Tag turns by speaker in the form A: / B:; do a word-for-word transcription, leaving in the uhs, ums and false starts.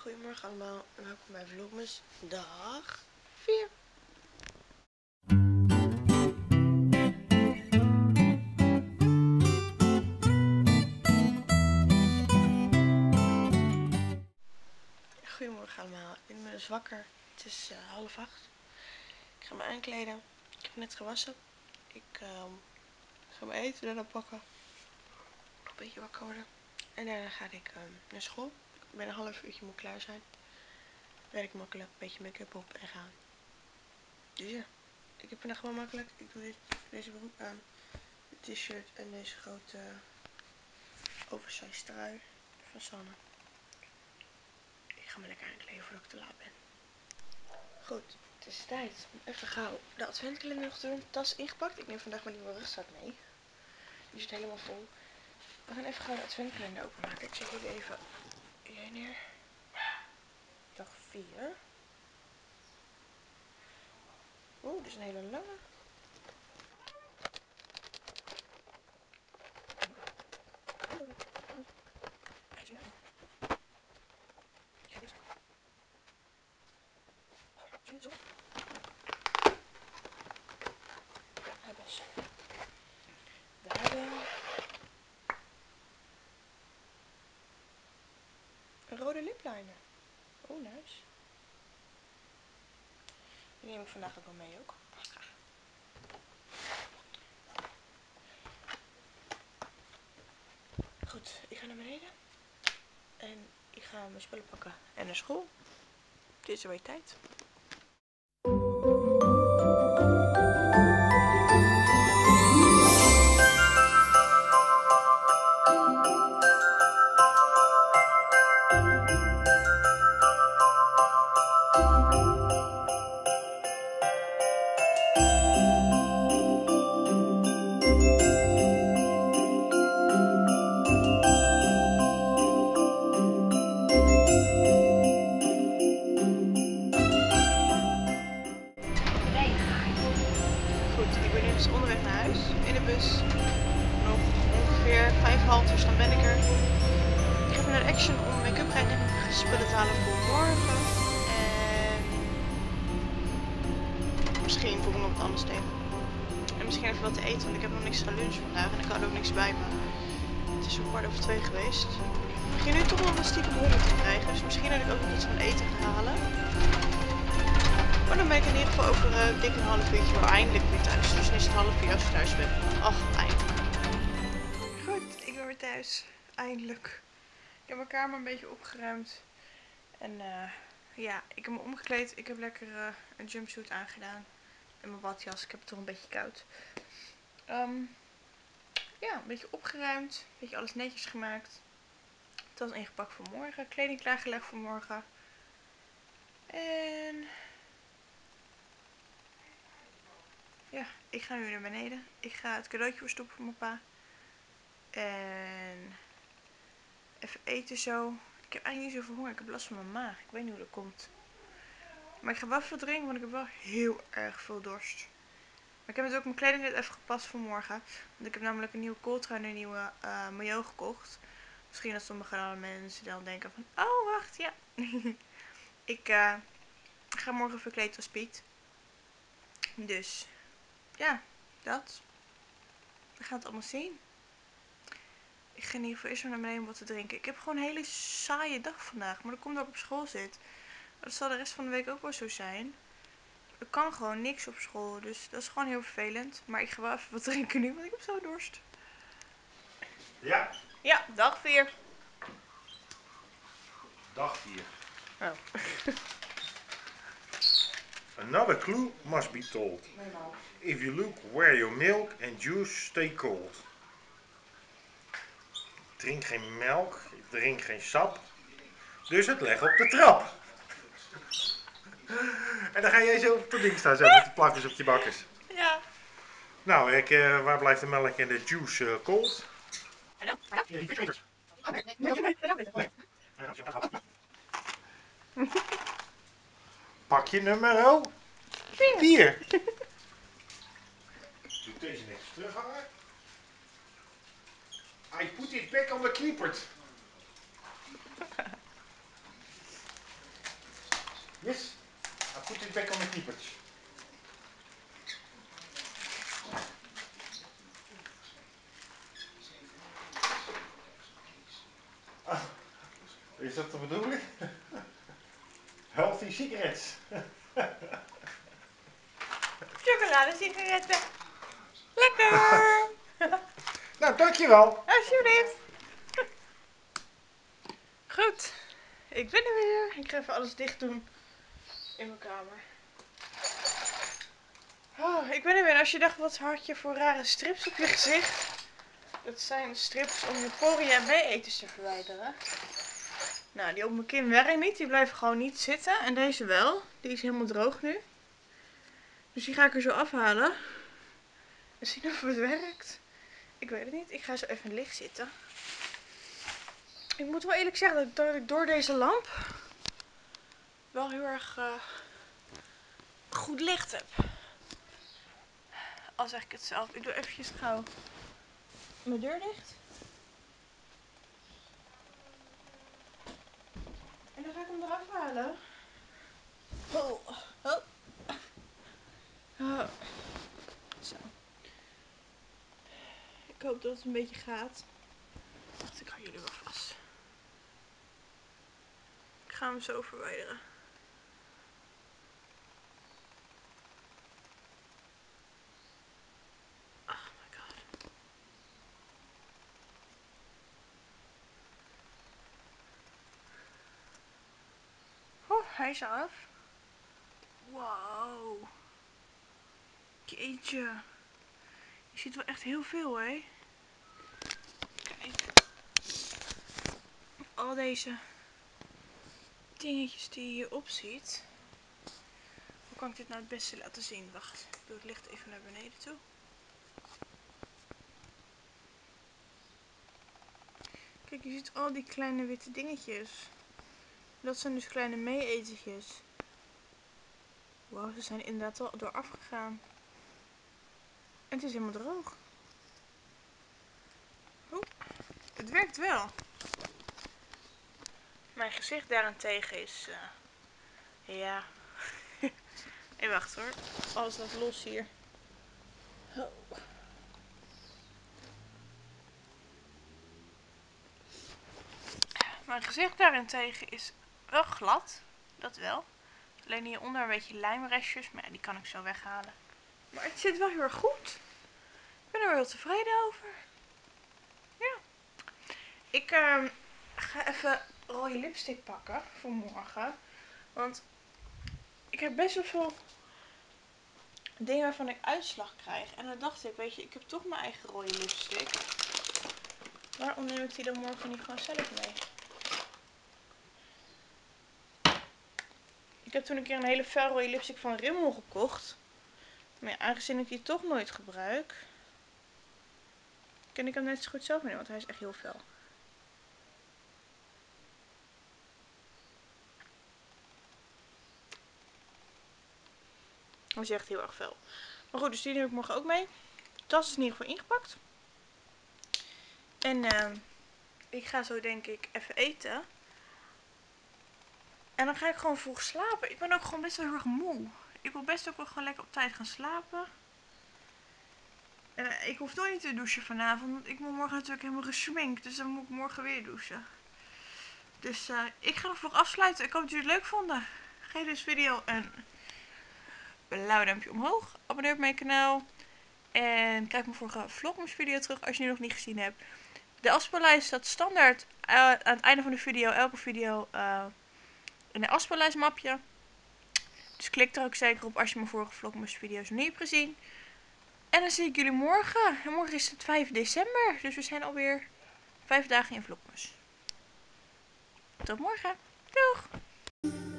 A: Goedemorgen allemaal en welkom bij Vlogmas dag vier. Goedemorgen allemaal, ik ben inmiddels wakker. Het is uh, half acht. Ik ga me aankleden. Ik heb net gewassen. Ik uh, ga mijn eten daarna pakken. Nog een beetje wakker worden. En daarna ga ik uh, naar school. Binnen een half uurtje moet ik klaar zijn. Red ik makkelijk, een beetje make-up op en gaan. Dus ja, ik heb vandaag gewoon makkelijk. Ik doe dit, deze broek aan, de t-shirt en deze grote uh, oversized trui van Sanne. Ik ga me lekker aankleden voordat ik te laat ben. Goed, het is tijd om even gauw de adventkalender nog te doen. Tas ingepakt. Ik neem vandaag mijn nieuwe rugzak mee. Die zit helemaal vol. We gaan even gauw de adventkalender openmaken. Ik zet jullie even hier neer. Dag vier. Oeh, dit is een hele lange. We hebben een rode lipliner. Oh, nice. Die neem ik vandaag ook wel mee ook. Goed, ik ga naar beneden. En ik ga mijn spullen pakken en naar school. Het is alweer tijd. Onderweg naar huis, in de bus. Nog ongeveer vijf halters, dan ben ik er. Ik ga naar de Action om make-up spullen te halen voor morgen. En misschien kom ik nog wat anders tegen. En misschien even wat te eten, want ik heb nog niks geluncht vandaag en ik had ook niks bij me. Het is zo'n kwart over twee geweest. Ik begin nu toch nog een stiekem honger te krijgen, dus misschien dat ik ook nog iets van eten ga halen. Maar dan ben ik in ieder geval over uh, dik een half uurtje wel eindelijk weer thuis. Dus nu is het half uur als ik thuis ben. Ach, eindelijk. Goed, ik ben weer thuis. Eindelijk. Ik heb mijn kamer een beetje opgeruimd. En uh, ja, ik heb me omgekleed. Ik heb lekker uh, een jumpsuit aangedaan. En mijn badjas. Ik heb het toch een beetje koud. Um, ja, een beetje opgeruimd. Een beetje alles netjes gemaakt. Het was ingepakt voor morgen. Kleding klaargelegd voor morgen. En... ja, ik ga nu naar beneden. Ik ga het cadeautje verstoppen voor mijn pa. En even eten zo. Ik heb eigenlijk niet zoveel honger. Ik heb last van mijn maag. Ik weet niet hoe dat komt. Maar ik ga wel veel drinken, want ik heb wel heel erg veel dorst. Maar ik heb dus ook mijn kleding net even gepast voor morgen. Want ik heb namelijk een nieuwe kooltrui en een nieuwe uh, maillot gekocht. Misschien dat sommige mensen dan denken van... oh, wacht, ja. ik uh, ga morgen verkleed als Piet. Dus, ja, dat. We gaan het allemaal zien. Ik ga in ieder geval eerst maar naar beneden om wat te drinken. Ik heb gewoon een hele saaie dag vandaag. Maar dat komt omdat ik op school zit. Dat zal de rest van de week ook wel zo zijn. Er kan gewoon niks op school. Dus dat is gewoon heel vervelend. Maar ik ga wel even wat drinken nu, want ik heb zo dorst.
B: Ja.
A: Ja, dag vier.
B: Dag vier.
A: Oh.
B: Another clue must be told. If you look where your milk and juice stay cold. Drink geen melk, drink geen sap. Dus het leg op de trap. En dan ga jij zo op het ding staan, zo met de plakkers op je bakkers.
A: Ja.
B: Nou, ik, uh, waar blijft de melk en de juice uh, cold? Pakje nummer vier. Doe deze netjes terughangen. I put it back on the keeper. Yes. I put it back on the keepers. Ah, is dat de bedoeling? Healthy cigarettes.
A: Chocolade sigaretten. Lekker!
B: Nou, dankjewel.
A: Alsjeblieft. Goed. Ik ben er weer. Ik ga even alles dicht doen in mijn kamer. Oh, ik ben er weer. Als je dacht, wat had je voor rare strips op je gezicht? Dat zijn strips om je poriën en meeeters te verwijderen. Nou, die op mijn kin werken niet. Die blijven gewoon niet zitten. En deze wel. Die is helemaal droog nu. Dus die ga ik er zo afhalen. En zien of het werkt. Ik weet het niet. Ik ga zo even in het licht zitten. Ik moet wel eerlijk zeggen dat ik, dat ik door deze lamp wel heel erg uh, goed licht heb. Al zeg ik het zelf. Ik doe eventjes gauw mijn deur dicht. En dan ga ik hem eraf halen. Oh, oh. Oh. Zo. Ik hoop dat het een beetje gaat. Wacht, ik hou jullie wel vast. Ik ga hem zo verwijderen. Oh my god. Oh, hij is af. Wow. Jeetje. Je ziet wel echt heel veel, hè? Kijk. Al deze dingetjes die je hierop ziet. Hoe kan ik dit nou het beste laten zien? Wacht, ik doe het licht even naar beneden toe. Kijk, je ziet al die kleine witte dingetjes. Dat zijn dus kleine mee-etertjes. Wauw, ze zijn inderdaad al door afgegaan. En het is helemaal droog. Oeh, het werkt wel. Mijn gezicht daarentegen is... Uh, ja... Hey, wacht hoor. Alles wat los hier. Oh. Mijn gezicht daarentegen is wel glad. Dat wel. Alleen hieronder een beetje lijmrestjes. Maar ja, die kan ik zo weghalen. Maar het zit wel heel erg goed. Ik ben er wel heel tevreden over. Ja. Ik uh, ga even rode lipstick pakken voor morgen. Want ik heb best wel veel dingen waarvan ik uitslag krijg. En dan dacht ik, weet je, ik heb toch mijn eigen rode lipstick. Waarom neem ik die dan morgen niet gewoon zelf mee? Ik heb toen een keer een hele felrode lipstick van Rimmel gekocht. Maar ja, aangezien ik die toch nooit gebruik, kan ik hem net zo goed zelf meenemen, want hij is echt heel fel. Hij is echt heel erg fel. Maar goed, dus die neem ik morgen ook mee. De tas is in ieder geval ingepakt. En uh, ik ga zo denk ik even eten. En dan ga ik gewoon vroeg slapen. Ik ben ook gewoon best wel heel erg moe. Ik wil best ook wel gewoon lekker op tijd gaan slapen. En uh, ik hoef nooit niet te douchen vanavond. Want ik moet morgen natuurlijk helemaal gesminkt. Dus dan moet ik morgen weer douchen. Dus uh, ik ga nog vroeg afsluiten. Ik hoop dat jullie het leuk vonden. Geef deze video een blauw duimpje omhoog. Abonneer op mijn kanaal. En kijk mijn vorige vlogmas video terug als je die nog niet gezien hebt. De afspeellijst staat standaard uh, aan het einde van de video. Elke video uh, in de afspeellijst mapje. Dus klik er ook zeker op als je mijn vorige vlogmas video's nog niet hebt gezien. En dan zie ik jullie morgen. En morgen is het vijf december. Dus we zijn alweer vijf dagen in vlogmas. Tot morgen. Doeg!